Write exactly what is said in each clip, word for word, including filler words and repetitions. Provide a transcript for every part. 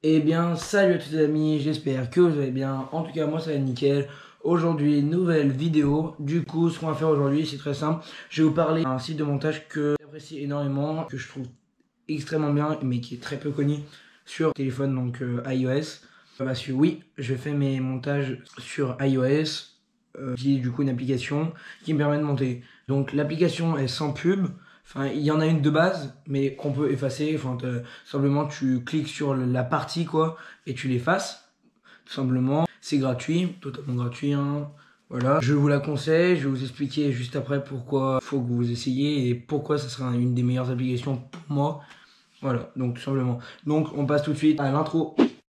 Eh bien, salut à tous les amis, j'espère que vous allez bien. En tout cas, moi ça va nickel. Aujourd'hui, nouvelle vidéo. Du coup, ce qu'on va faire aujourd'hui, c'est très simple. Je vais vous parler d'un site de montage que j'apprécie énormément, que je trouve extrêmement bien, mais qui est très peu connu sur téléphone, donc euh, iOS. Parce que oui, je fais mes montages sur iOS, euh, qui est du coup une application qui me permet de monter. Donc l'application est sans pub. Enfin, il y en a une de base, mais qu'on peut effacer. Enfin, simplement, tu cliques sur la partie, quoi, et tu l'effaces. Tout simplement. C'est gratuit, totalement gratuit, hein. Voilà. Je vous la conseille. Je vais vous expliquer juste après pourquoi il faut que vous essayiez et pourquoi ça sera une des meilleures applications pour moi. Voilà, donc tout simplement. Donc, on passe tout de suite à l'intro.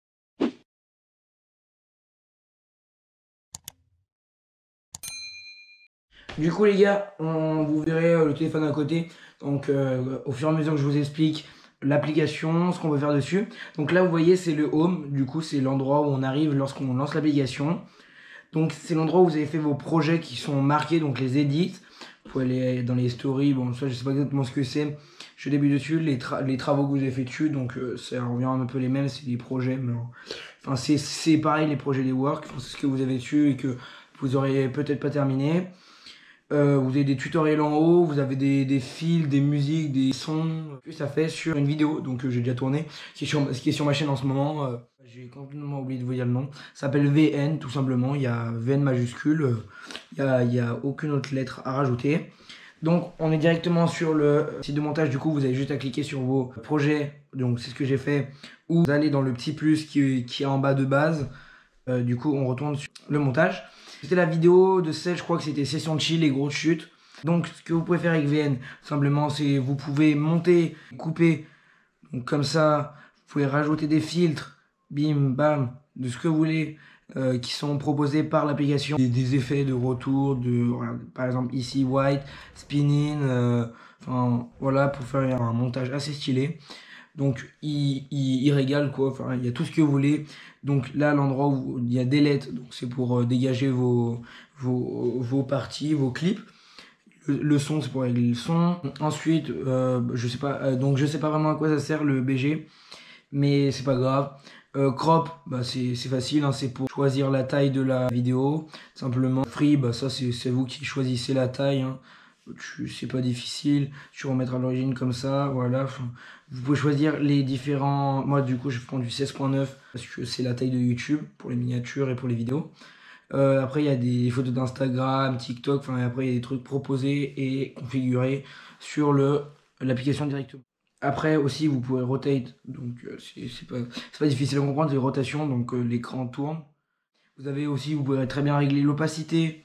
Du coup, les gars, on, vous verrez euh, le téléphone à côté. Donc, euh, au fur et à mesure que je vous explique l'application, ce qu'on veut faire dessus. Donc là, vous voyez, c'est le home. Du coup, c'est l'endroit où on arrive lorsqu'on lance l'application. Donc, c'est l'endroit où vous avez fait vos projets qui sont marqués, donc les edits. Vous pouvez aller dans les stories. Bon, ça, je sais pas exactement ce que c'est. Je débute dessus, les, tra les travaux que vous avez fait dessus. Donc, euh, ça revient un peu les mêmes, c'est des projets. Mais, enfin, c'est pareil, les projets des work. Enfin, c'est ce que vous avez dessus et que vous aurez peut-être pas terminé. Euh, vous avez des tutoriels en haut, vous avez des, des fils, des musiques, des sons que ça fait sur une vidéo, donc euh, j'ai déjà tourné, qui est, sur, qui est sur ma chaîne en ce moment. Euh, j'ai complètement oublié de vous dire le nom. Ça s'appelle V N tout simplement, il y a V N majuscule, euh, il n'y a, il y a aucune autre lettre à rajouter. Donc on est directement sur le site de montage, du coup vous avez juste à cliquer sur vos projets, donc c'est ce que j'ai fait, ou vous allez dans le petit plus qui, qui est en bas de base. Euh, du coup on retourne sur le montage. C'était la vidéo de celle, je crois que c'était session de chill et grosses chutes. Donc ce que vous pouvez faire avec V N, simplement c'est vous pouvez monter, couper, donc comme ça, vous pouvez rajouter des filtres, bim, bam, de ce que vous voulez, euh, qui sont proposés par l'application. Des, des effets de retour, de, voilà, par exemple ici white, spinning, euh, enfin voilà, pour faire un montage assez stylé. Donc il, il, il régale quoi, enfin il y a tout ce que vous voulez. Donc là l'endroit où il y a delete, donc c'est pour euh, dégager vos, vos, vos parties, vos clips. Le, le son c'est pour régler le son. Ensuite euh, je sais pas, euh, donc je sais pas vraiment à quoi ça sert le B G, mais c'est pas grave. Euh, crop, bah c'est facile, hein, c'est pour choisir la taille de la vidéo. Simplement free, bah ça c'est vous qui choisissez la taille, hein. C'est pas difficile, tu remettre à l'origine comme ça, voilà. Enfin, vous pouvez choisir les différents. Moi du coup je prends du seize point neuf parce que c'est la taille de YouTube pour les miniatures et pour les vidéos. Euh, après il y a des photos d'Instagram, TikTok, enfin après il y a des trucs proposés et configurés sur le l'application directement. Après aussi vous pouvez rotate, donc euh, c'est pas, pas difficile à comprendre, c'est rotation, donc euh, l'écran tourne. Vous avez aussi, vous pouvez très bien régler l'opacité.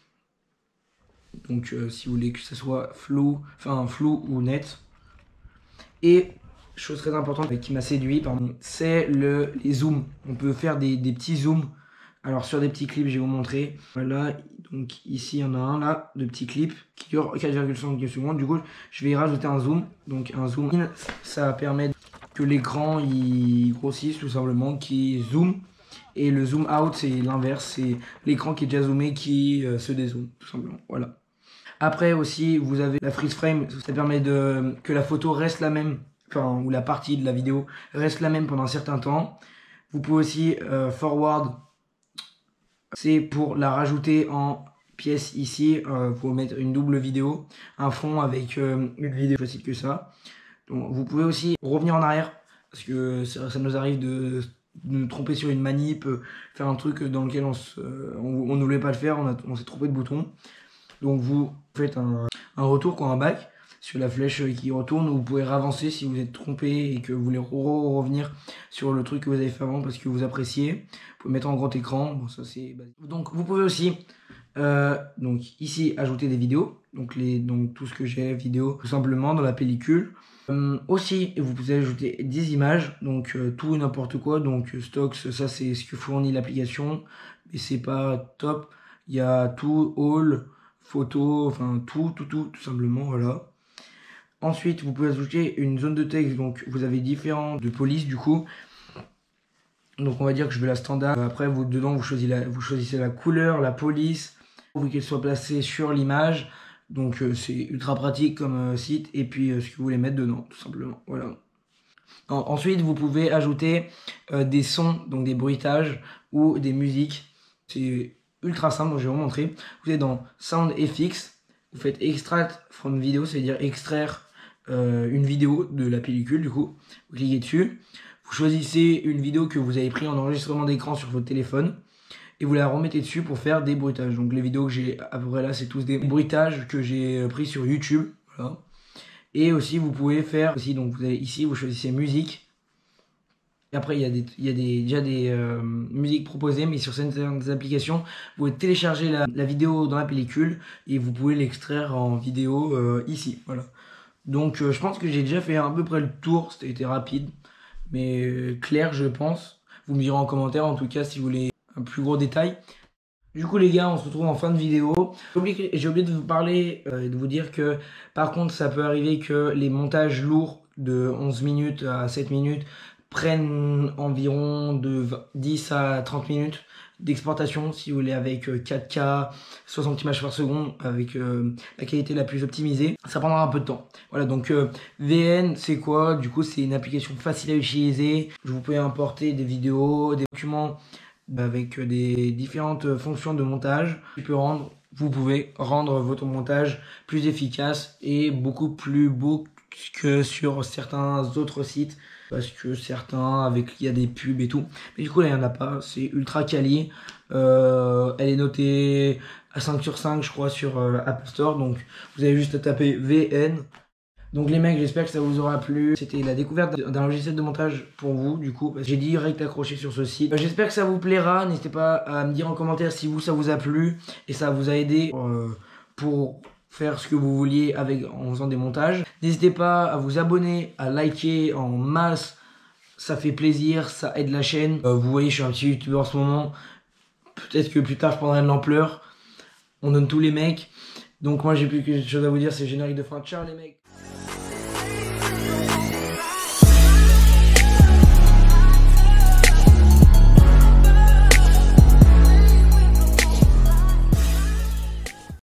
Donc euh, si vous voulez que ça soit flou, enfin flou ou net. Et chose très importante qui m'a séduit, pardon, c'est le les zooms. On peut faire des, des petits zooms. Alors sur des petits clips, je vais vous montrer. Voilà, donc ici il y en a un là, de petits clips qui durent quatre virgule cinq secondes. Du coup, je vais y rajouter un zoom. Donc un zoom in, ça permet que l'écran il grossisse tout simplement, qui zoome. Et le zoom out, c'est l'inverse, c'est l'écran qui est déjà zoomé qui euh, se dézoome, tout simplement. Voilà. Après aussi, vous avez la freeze frame, ça permet de que la photo reste la même, enfin, ou la partie de la vidéo reste la même pendant un certain temps. Vous pouvez aussi euh, forward, c'est pour la rajouter en pièce ici, euh, vous pouvez mettre une double vidéo, un fond avec euh, une vidéo, facile que ça. Donc vous pouvez aussi revenir en arrière, parce que ça, ça nous arrive de, de nous tromper sur une manip, euh, faire un truc dans lequel on ne on, on ne voulait pas le faire, on, a- on s'est trompé de bouton. Donc vous faites un, un retour quoi, un back sur la flèche qui retourne. Vous pouvez ravancer si vous êtes trompé et que vous voulez re revenir sur le truc que vous avez fait avant parce que vous appréciez. Vous pouvez mettre en grand écran. Bon, ça c'est basique. Donc vous pouvez aussi euh, donc ici ajouter des vidéos. Donc les donc tout ce que j'ai vidéo tout simplement dans la pellicule. Euh, aussi vous pouvez ajouter des images. Donc euh, tout et n'importe quoi. Donc stocks, ça c'est ce que fournit l'application, mais c'est pas top. Il y a tout all photos, enfin tout, tout, tout, tout simplement, voilà. Ensuite, vous pouvez ajouter une zone de texte, donc vous avez différentes de police du coup. Donc on va dire que je veux la standard. Après, vous dedans, vous choisissez la, vous choisissez la couleur, la police, pour qu'elle soit placée sur l'image. Donc euh, c'est ultra pratique comme euh, site. Et puis euh, ce que vous voulez mettre dedans, tout simplement, voilà. En, ensuite, vous pouvez ajouter euh, des sons, donc des bruitages ou des musiques. C'est ultra simple, donc je vais vous montrer. Vous êtes dans Sound F X, vous faites Extract from Video, c'est-à-dire extraire euh, une vidéo de la pellicule, du coup. Vous cliquez dessus, vous choisissez une vidéo que vous avez prise en enregistrement d'écran sur votre téléphone et vous la remettez dessus pour faire des bruitages. Donc les vidéos que j'ai à peu près là, c'est tous des bruitages que j'ai pris sur YouTube. Voilà. Et aussi, vous pouvez faire aussi, donc vous allez ici, vous choisissez musique. Et après, il y a, des, il y a des, déjà des euh, musiques proposées, mais sur certaines applications, vous pouvez télécharger la, la vidéo dans la pellicule et vous pouvez l'extraire en vidéo euh, ici. Voilà. Donc, euh, je pense que j'ai déjà fait à peu près le tour. C'était été rapide, mais euh, clair, je pense. Vous me direz en commentaire, en tout cas, si vous voulez un plus gros détail. Du coup les gars, on se retrouve en fin de vidéo. J'ai oublié, j'ai oublié de vous parler euh, et de vous dire que par contre ça peut arriver que les montages lourds de onze minutes à sept minutes prennent environ de dix à trente minutes d'exportation si vous voulez avec euh, quatre K, soixante images par seconde avec euh, la qualité la plus optimisée. Ça prendra un peu de temps. Voilà, donc euh, V N c'est quoi? Du coup c'est une application facile à utiliser. Vous pouvez importer des vidéos, des documents avec des différentes fonctions de montage. Tu peux rendre, vous pouvez rendre votre montage plus efficace et beaucoup plus beau que sur certains autres sites parce que certains avec il y a des pubs et tout, mais du coup là il n'y en a pas. C'est ultra quali. Euh, elle est notée à cinq sur cinq je crois sur euh, App Store, donc vous avez juste à taper V N. Donc les mecs, j'espère que ça vous aura plu. C'était la découverte d'un logiciel de montage pour vous, du coup, parce que j'ai direct accroché sur ce site. Euh, j'espère que ça vous plaira. N'hésitez pas à me dire en commentaire si vous, ça vous a plu et ça vous a aidé euh, pour faire ce que vous vouliez avec, en faisant des montages. N'hésitez pas à vous abonner, à liker en masse. Ça fait plaisir, ça aide la chaîne. Euh, vous voyez, je suis un petit youtubeur en ce moment. Peut-être que plus tard, je prendrai de l'ampleur. On donne tous les mecs. Donc moi, j'ai plus que chose à vous dire, c'est générique de fin. Ciao les mecs.